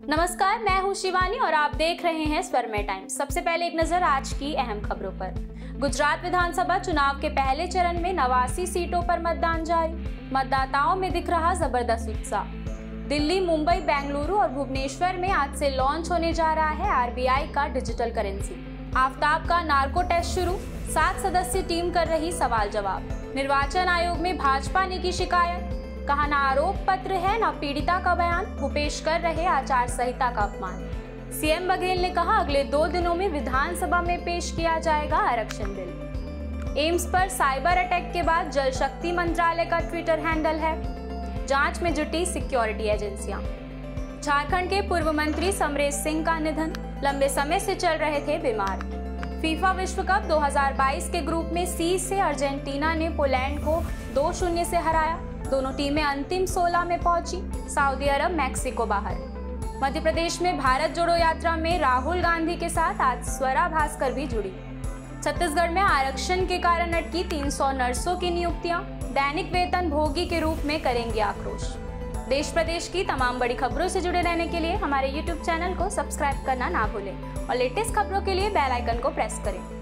नमस्कार, मैं हूं शिवानी और आप देख रहे हैं स्वरमय टाइम्स। सबसे पहले एक नजर आज की अहम खबरों पर। गुजरात विधानसभा चुनाव के पहले चरण में 89 सीटों पर मतदान जारी। मतदाताओं में दिख रहा जबरदस्त उत्साह। दिल्ली, मुंबई, बेंगलुरु और भुवनेश्वर में आज से लॉन्च होने जा रहा है आरबीआई का डिजिटल करेंसी। आफ्ताब का नार्को टेस्ट शुरू, 7 सदस्यीय टीम कर रही सवाल जवाब। निर्वाचन आयोग में भाजपा ने की शिकायत, कहा ना आरोप पत्र है ना पीड़िता का बयान, भूपेश कर रहे आचार संहिता का अपमान। सीएम बघेल ने कहा अगले 2 दिनों में विधानसभा में पेश किया जाएगा आरक्षण बिल। एम्स पर साइबर अटैक के बाद जल शक्ति मंत्रालय का ट्विटर हैंडल है, जांच में जुटी सिक्योरिटी एजेंसियां। झारखंड के पूर्व मंत्री समरेश सिंह का निधन, लंबे समय से चल रहे थे बीमार। फीफा विश्व कप 2022 के ग्रुप में सी से अर्जेंटीना ने पोलैंड को 2-0 से हराया। दोनों टीमें अंतिम 16 में पहुंची। सऊदी अरब, मैक्सिको बाहर। मध्य प्रदेश में भारत जोड़ो यात्रा में राहुल गांधी के साथ आज स्वरा भास्कर भी जुड़ी। छत्तीसगढ़ में आरक्षण के कारण अटकी 300 नर्सों की नियुक्तियां, दैनिक वेतन भोगी के रूप में करेंगे आक्रोश। देश प्रदेश की तमाम बड़ी खबरों से जुड़े रहने के लिए हमारे YouTube चैनल को सब्सक्राइब करना ना भूलें और लेटेस्ट खबरों के लिए बेल आइकन को प्रेस करें।